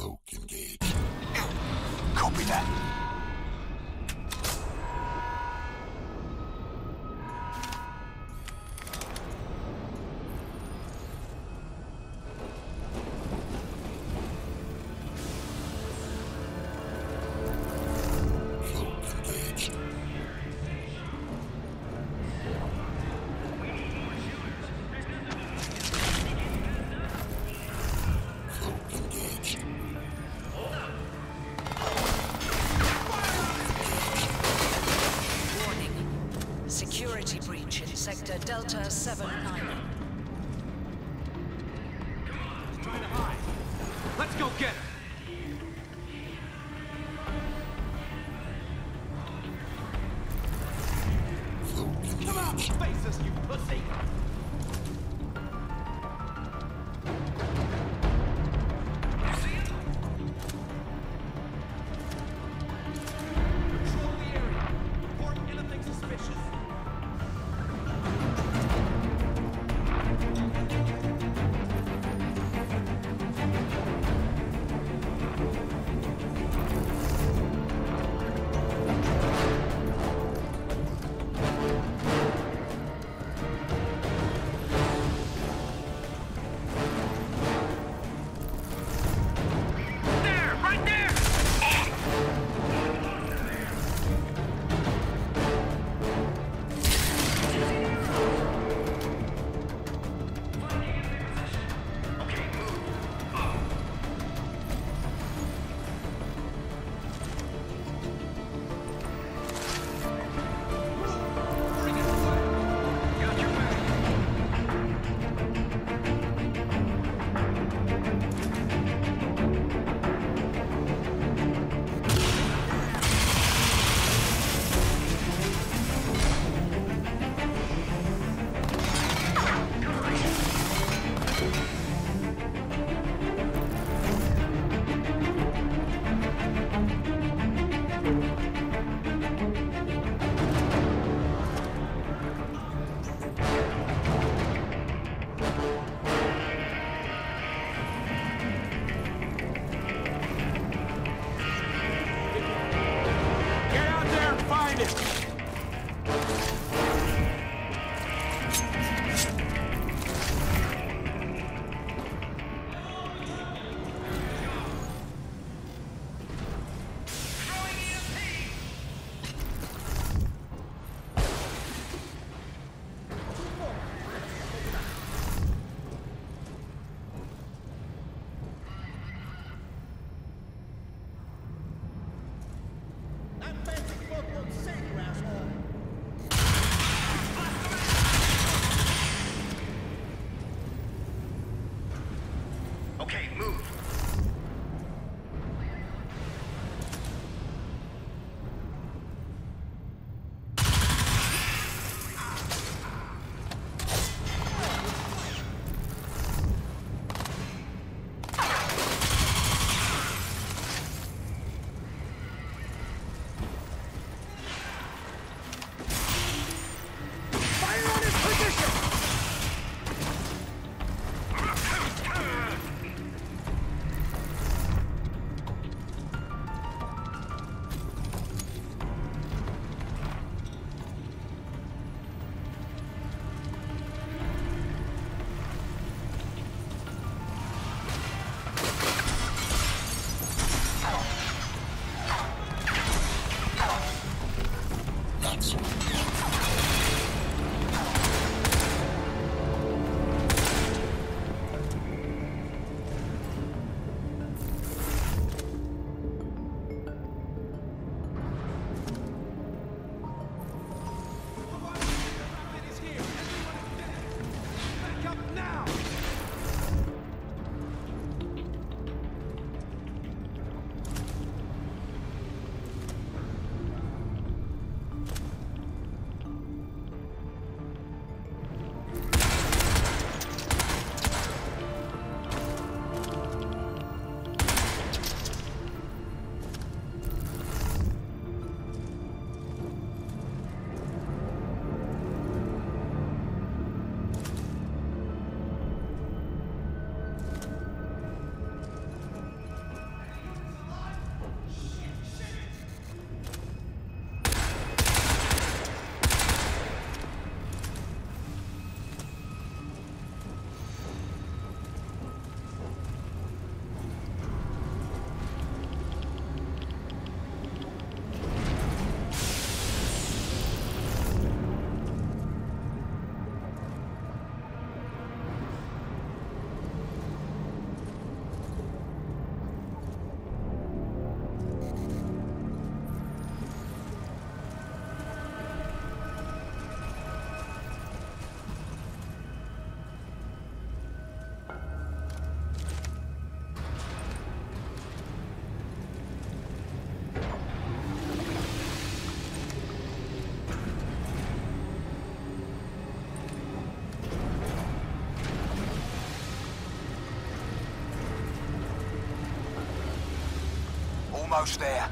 Cloak engaged. Copy that. Security breach in Sector Delta 79. Trying to hide. Let's go get her! Come out and face us, you pussy! You see him? Patrol the area. Report anything suspicious. Okay, move. almost there.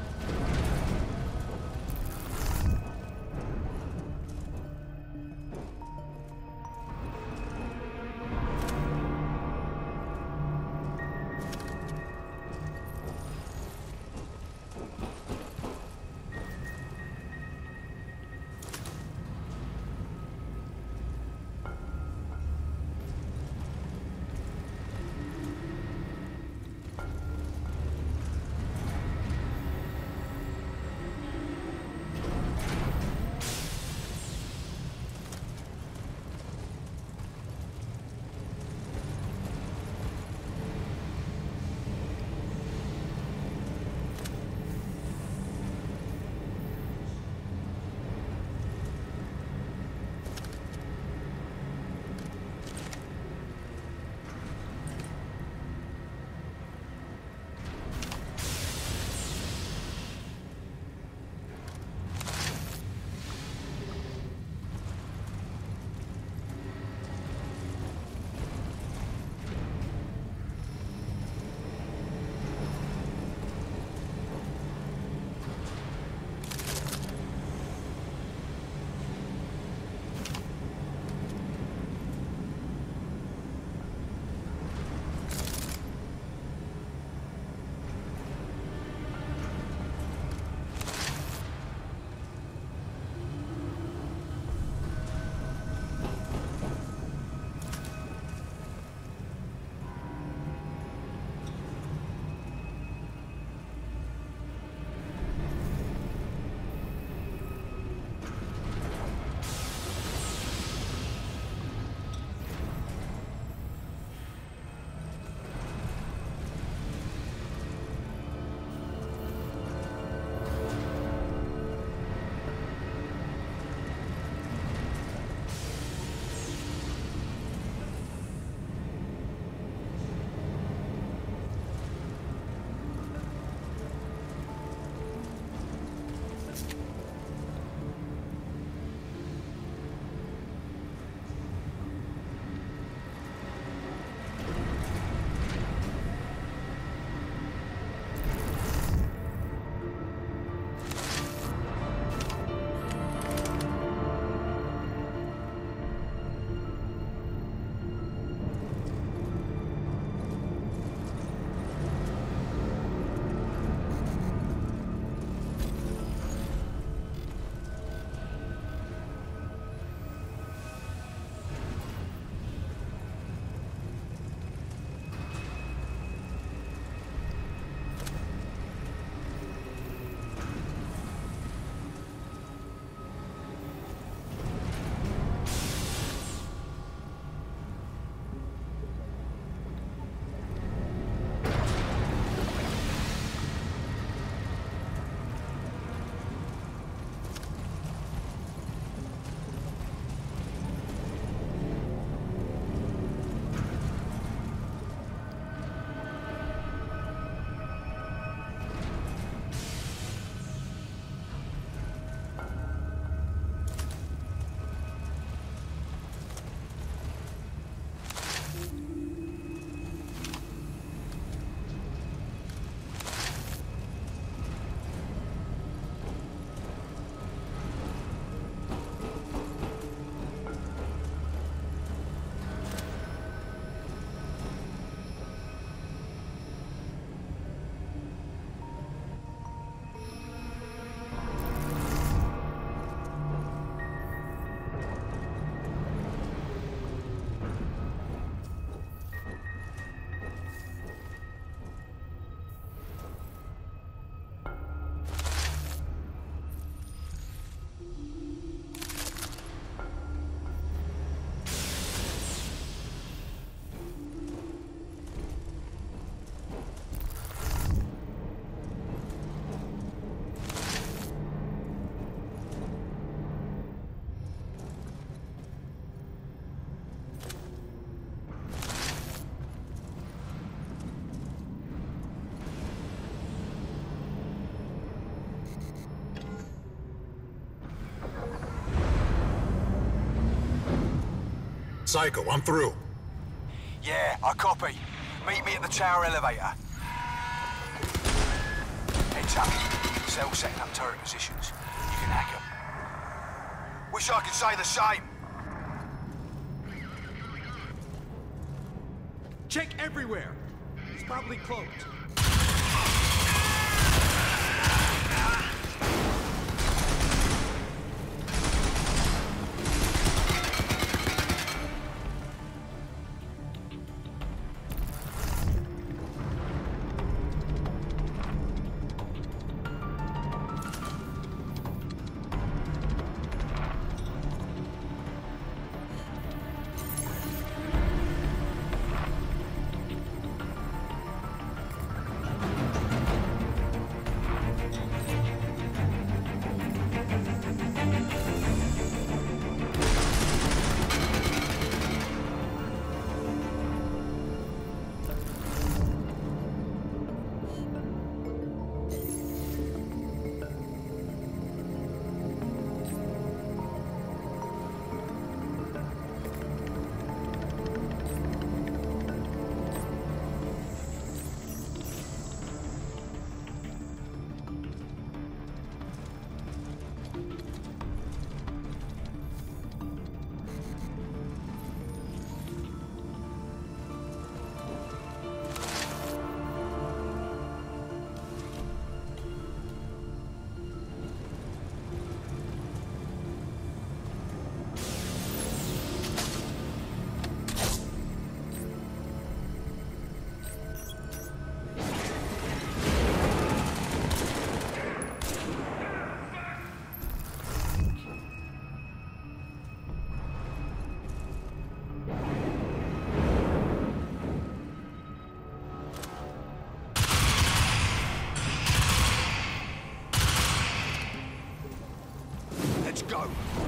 Psycho, I'm through. Yeah, I copy. Meet me at the tower elevator. Heads up. Cell setting up turret positions. You can hack them. Wish I could say the same. Check everywhere. He's probably cloaked. Go.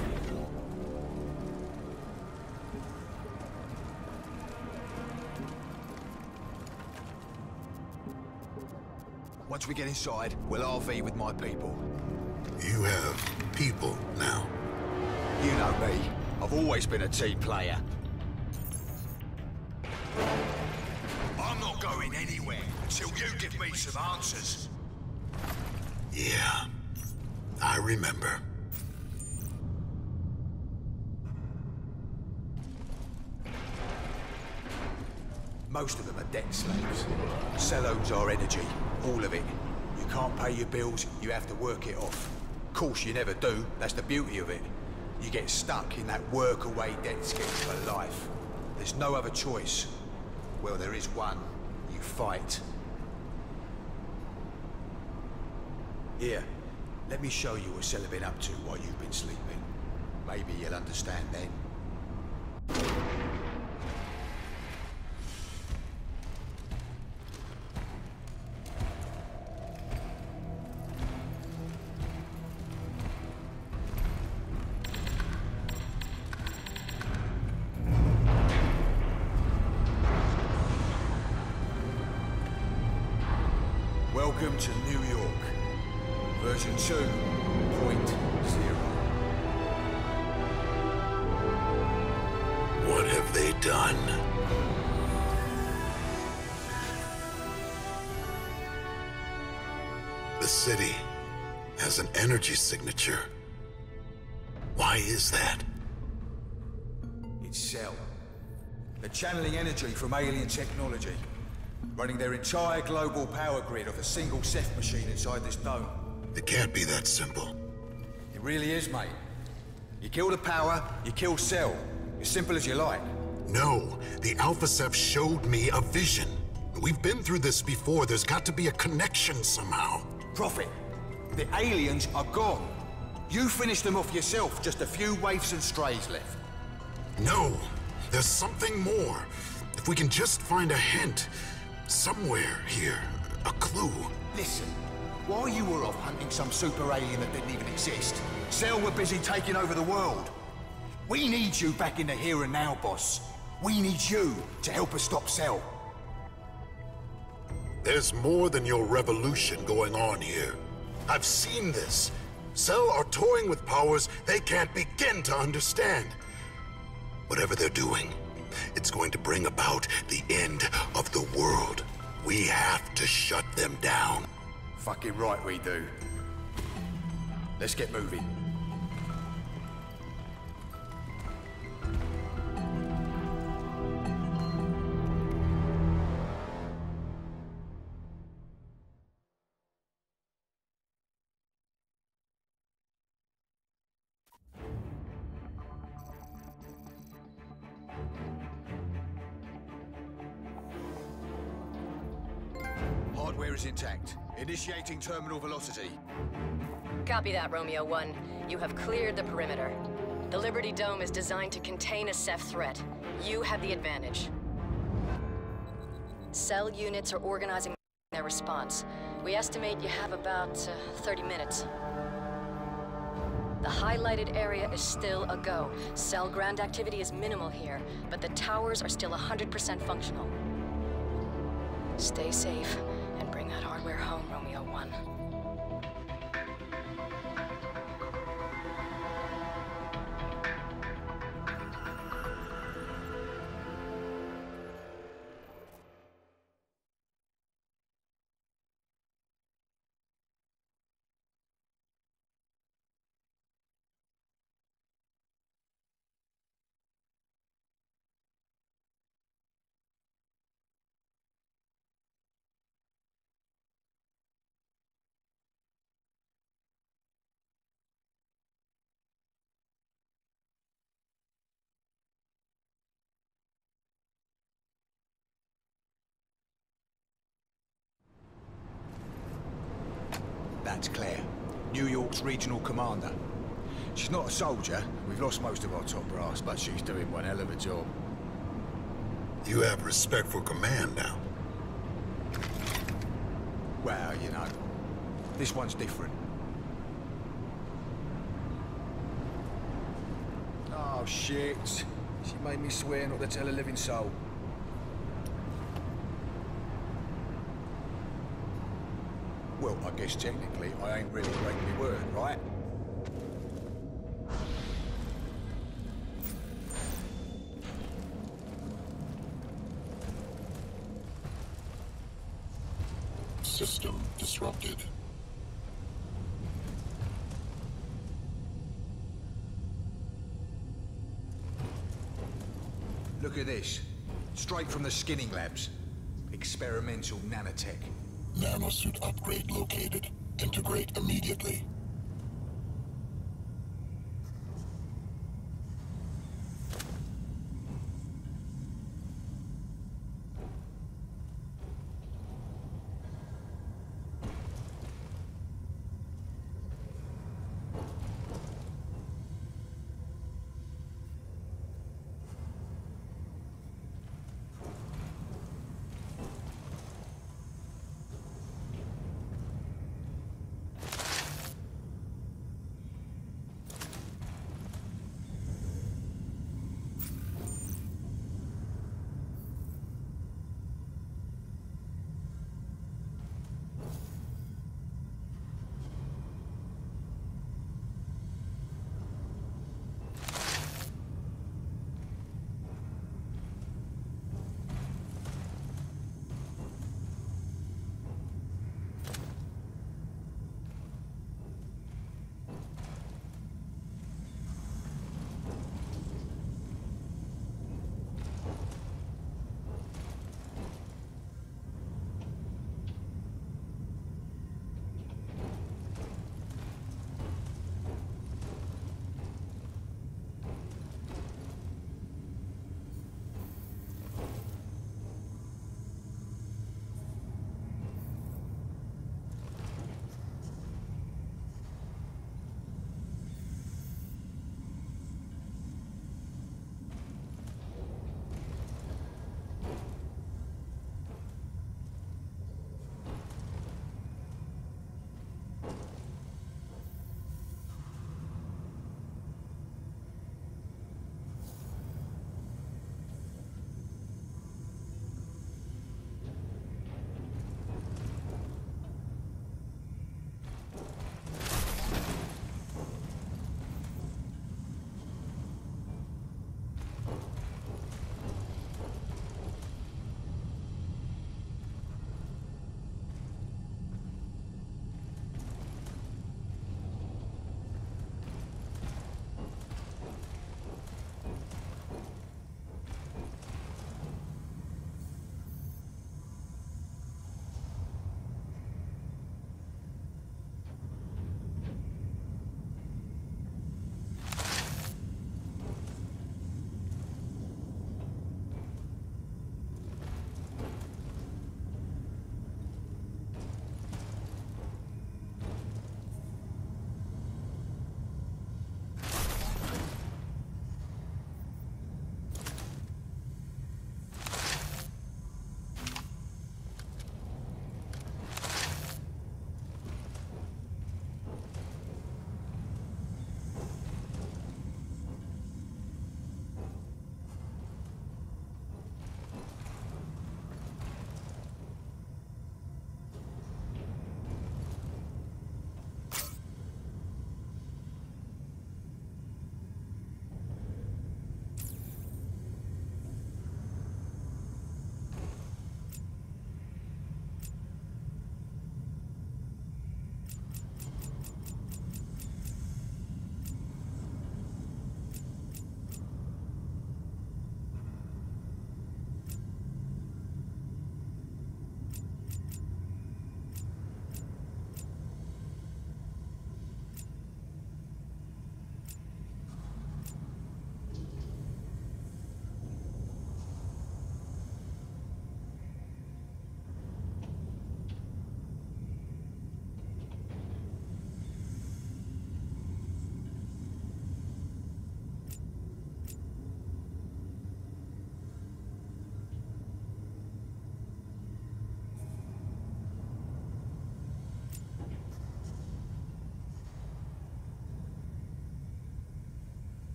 Once we get inside, we'll RV with my people. You have people now. You know me. I've always been a team player. I'm not going anywhere until you give me some answers. Yeah, I remember. Most of them are debt slaves. Cell owns our energy, all of it. You can't pay your bills, you have to work it off. Of course you never do, that's the beauty of it. You get stuck in that work-away debt scheme for life. There's no other choice. Well, there is one. You fight. Here, let me show you what Cell have been up to while you've been sleeping. Maybe you'll understand then. Welcome to New York, version 2.0. What have they done? The city has an energy signature. Why is that? It's Cell. They're channeling energy from alien technology, running their entire global power grid off a single Ceph machine inside this dome. It can't be that simple. It really is, mate. You kill the power, you kill Cell. As simple as you like. No, the Alpha Ceph showed me a vision. We've been through this before. There's got to be a connection somehow. Prophet, the aliens are gone. You finished them off yourself, just a few waifs and strays left. No, there's something more. If we can just find a hint, somewhere here, a clue. Listen, while you were off hunting some super alien that didn't even exist, Cell were busy taking over the world. We need you back in the here and now, boss. We need you to help us stop Cell. There's more than your revolution going on here. I've seen this. Cell are toying with powers they can't begin to understand. Whatever they're doing, it's going to bring about the end of the world. We have to shut them down. Fucking right we do. Let's get moving. Hardware is intact. Initiating terminal velocity. Copy that, Romeo 1. You have cleared the perimeter. The Liberty Dome is designed to contain a Ceph threat. You have the advantage. Cell units are organizing their response. We estimate you have about 30 minutes. The highlighted area is still a go. Cell ground activity is minimal here, but the towers are still 100% functional. Stay safe and bring that hardware home, Romeo 1. That's Claire, New York's regional commander. She's not a soldier. We've lost most of our top brass, but she's doing one hell of a job. You have respect for command now. Well, you know, this one's different. Oh, shit. She made me swear not to tell a living soul. Well, I guess technically I ain't really breaking my word, right? System disrupted. Look at this. Straight from the skinning labs. Experimental nanotech. Nanosuit upgrade located. Integrate immediately.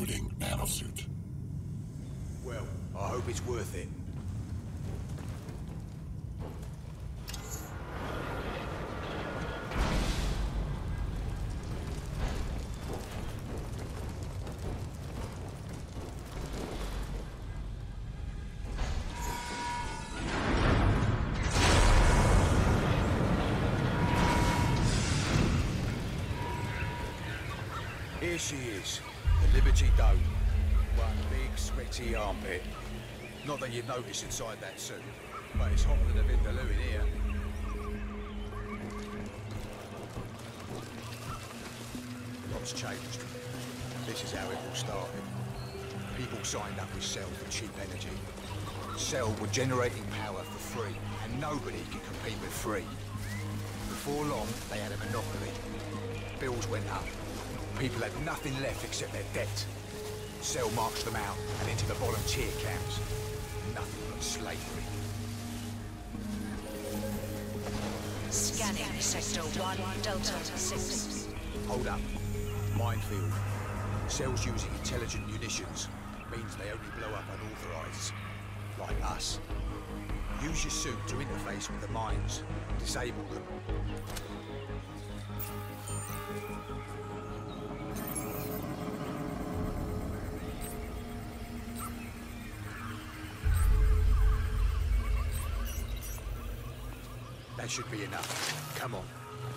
exuding nanosuit. Well, I hope it's worth it. Here she is, the Liberty Dome. One big, sweaty armpit. Not that you'd notice inside that suit, but it's hotter than a vindaloo in here. Lots changed. This is how it all started. People signed up with Cell for cheap energy. Cell were generating power for free, and nobody could compete with free. Before long, they had a monopoly. Bills went up. People had nothing left except their debt. Cell marched them out and into the volunteer camps. Nothing but slavery. Scanning Sector 1, Delta 6. Hold up. Minefield. Cell's using intelligent munitions. Means they only blow up unauthorized. Like us. Use your suit to interface with the mines. Disable them. That should be enough. Come on.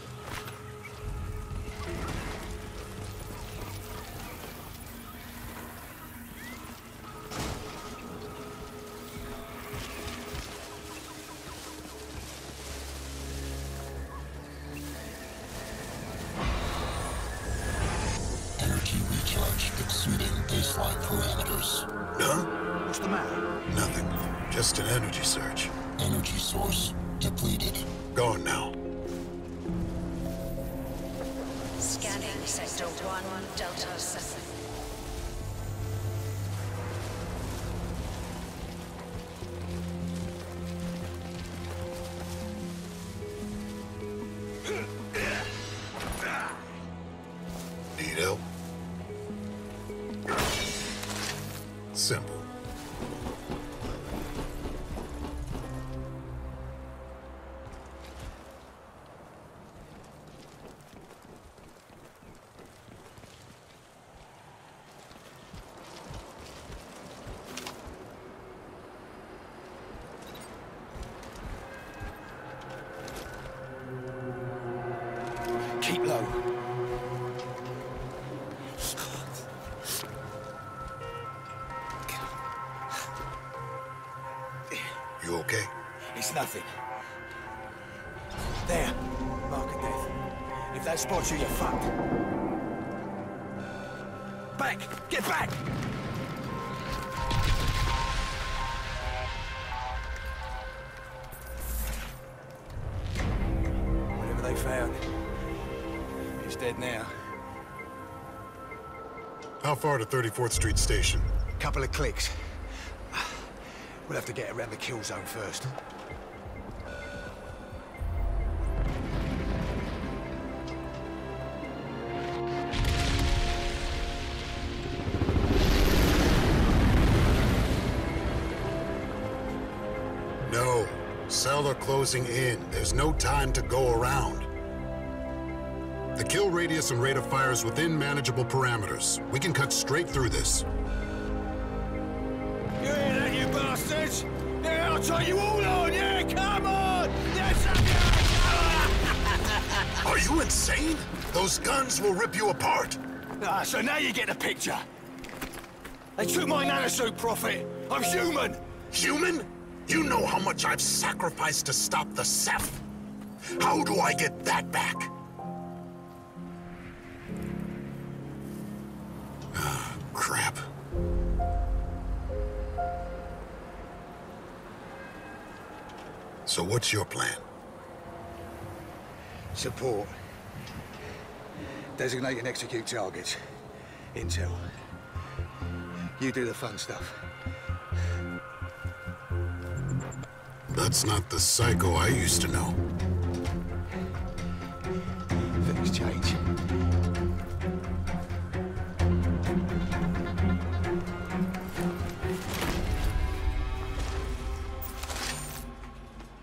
Energy recharge exceeding baseline parameters. Huh? What's the matter? Nothing. Just an energy surge. Energy source depleted. Gone now. Scanning Sector 1, Delta 7. Need help? Simple. Keep low. You okay? It's nothing. There. Mark of death. If that spots you, you're fucked. Back! Get back! Whatever they found, he's dead now. How far to 34th Street Station? Couple of clicks. We'll have to get around the kill zone first. No. Cell are closing in. There's no time to go around. The kill radius and rate of fire is within manageable parameters. We can cut straight through this. You hear that, you bastards? Yeah, I'll tie you all on, yeah, come on! Yes, Are you insane? Those guns will rip you apart. Ah, so now you get the picture. They took my nanosuit, Prophet. I'm human. Human? You know how much I've sacrificed to stop the Ceph. How do I get that back? Crap. So what's your plan? Support. Designate and execute targets. Intel. You do the fun stuff. That's not the Psycho I used to know. Things change.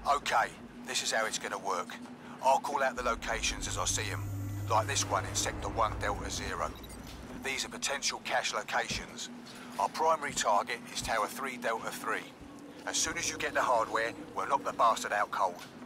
Okay, this is how it's gonna work. I'll call out the locations as I see them, like this one in Sector 1 Delta 0. These are potential cache locations. Our primary target is Tower 3 Delta 3. As soon as you get the hardware, we'll knock the bastard out cold.